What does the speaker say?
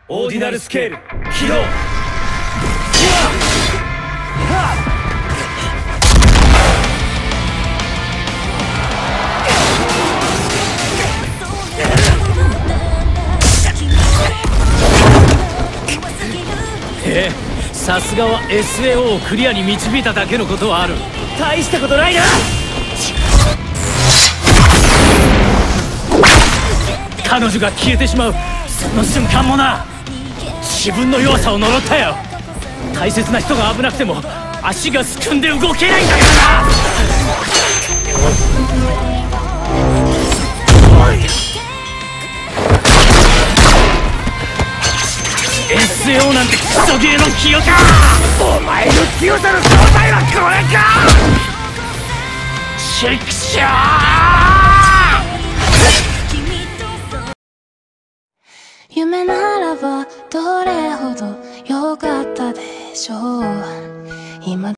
オーディナルスケール起動。さすがは SAO をクリアに導いただけのことはある。大したことないな。彼女が消えてしまうその瞬間もな、自分の弱さを呪ったよ。大切な人が危なくても足がすくんで動けないんだからな。SAO なんてクソゲーの記憶か。お前の強さの正体はこれか。チクショー。 夢ならばどれほど良かったでしょう。今